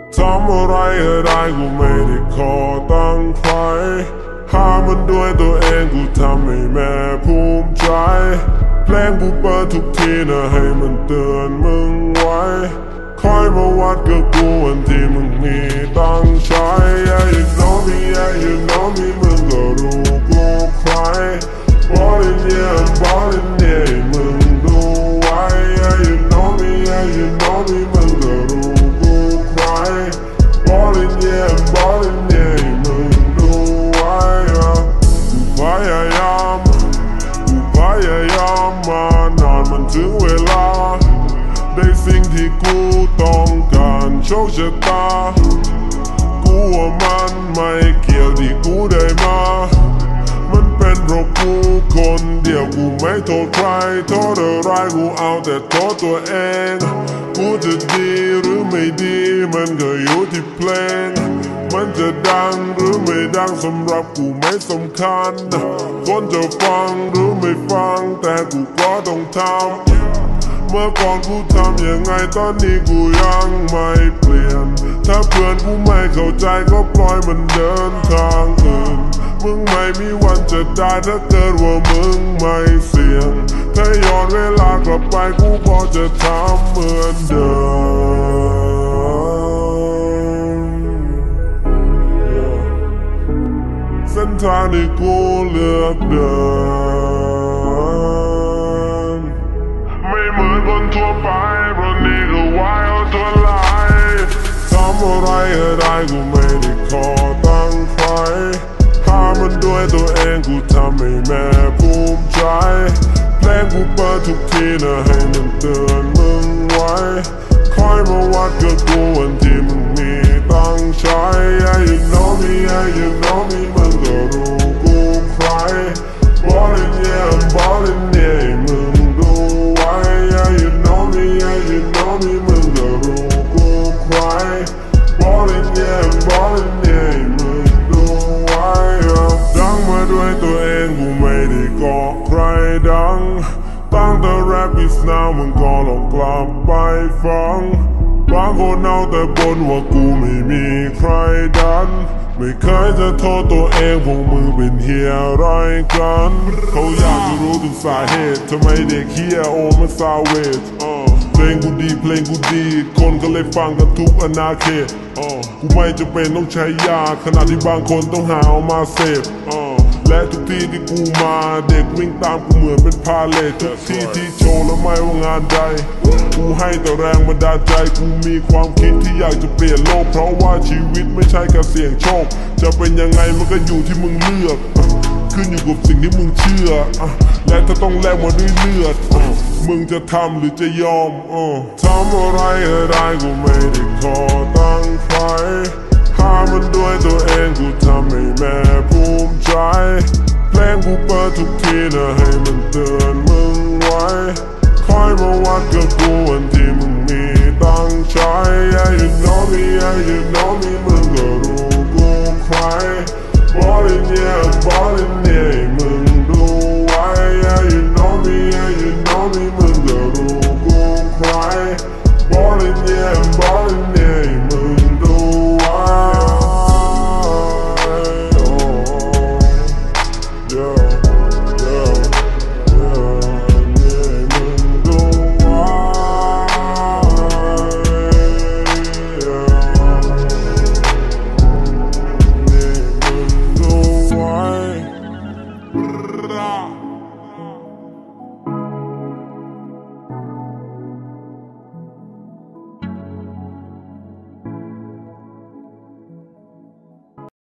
ทำอะไรก็ได้กูไม่ได้ขอตั้งใครหามันด้วยตัวเองกูทำให้แม่ภูมิใจเพลงกูเปิดทุกทีนะให้มันเตือนมึงไว้คอยมาวัดกับกูวันที่มึงมีตั้งใจ Yeah you know me yeah you know me มึงก็รู้กูใคร Ballin' yeah I'm ballin' yeah มึงดูไว้ Yeah you know me yeah you know me มึงก็รู้กูใคร Ballin' yeah I'm ballin' yeah มึงดูไว้กูพยายามมานานมันถึงเวลาได้สิ่งที่กูต้องการโชคชะตากูว่ามันไม่เกี่ยวที่กูได้มามันเป็นเพราะกูคนเดียวกูไม่โทษใครโทษอะไรกูเอาแต่โทษตัวเองกูจะดีหรือไม่ดีมันก็อยู่ที่เพลงมันจะดังหรือไม่ดังสำหรับกูไม่สำคัญคนจะฟังหรือไม่ฟังแต่กูก็ต้องทำเมื่อก่อนกูทำยังไงตอนนี้กูยังไม่เปลี่ยนถ้าเพื่อนกูไม่เข้าใจก็ปล่อยมันเดินทางอื่นมึงไม่มีวันจะได้ถ้าเกิดว่ามึงไม่เสี่ยงถ้าย้อนเวลากลับไปกูก็จะทำเหมือนเดิมเส้นทางที่กูเลือกเดินไม่เหมือนคนทั่วไปเพราะนี่ก็วายเอาตัวลายทำอะไรก็ได้กูไม่ได้ขอตั้งใครหามันด้วยตัวเองกูทำให้แม่ภูมิใจเพลงกูเปิดทุกทีนะให้มันเตือนมึงไว้คอยมาวัดกับกูวันที่มึงมีตั้งใจ Yeah you know me yeah you know me มึงก็รู้กูใคร Ballin' yeah I'm ballin' yeah มึงดูไว้ Yeah you know me yeah you know me มึงก็รู้กูใคร Ballin' yeah I'm ballin' yeah มึงดูไว้ดังมาด้วยตัวเองกูไม่ได้เกาะใครดังตั้งแต่แรปอีสนาวมึงก็ลองกลับไปฟังบางคนเอาแต่บ่นว่ากูไม่มีใครดันไม่เคยจะโทษตัวเองพวกมึงเป็นเฮียอะไรกันเขาอยากจะรู้ถึงสาเหตุทำไมเด็กเฮียโอมันซาเวทเพลงกูดีเพลงกูดีคนก็เลยฟังกันทุกอนาเขตกูไม่จำเป็นต้องใช้ยาขณะที่บางคนต้องหาเอามาเสพและทุกที่ที่กูมาเด็กวิ่งตามกูเหมือนเป็นพาเลททุกที่ที่โชว์แล้วไม่ว่างานใดกูให้แต่แรงบันดาลใจกูมีความคิดที่อยากจะเปลี่ยนโลกเพราะว่าชีวิตไม่ใช่แค่เสี่ยงโชคจะเป็นยังไงมันก็อยู่ที่มึงเลือกขึ้นอยู่กับสิ่งที่มึงเชื่อและถ้าต้องแลกมาด้วยเลือดมึงจะทำหรือจะยอมทำอะไรก็ได้กูไม่ได้ขอตั้งใครหามันด้วยตัวเองกูทำให้แม่ภูมิใจเพลงกูเปิดทุกทีนะให้มันเตือนมึงไว้คอยมาวัดกับกูวันที่มึงมีตั้งใจ Yeah you know me yeah you know me มึงก็รู้กูใคร Ballin' yeah ballin' yeah มึงดูไว้ Yeah you know me yeah you know me มึงก็รู้กูใคร Ballin' yeah ballin' yeah มึงดูไว้ Yeah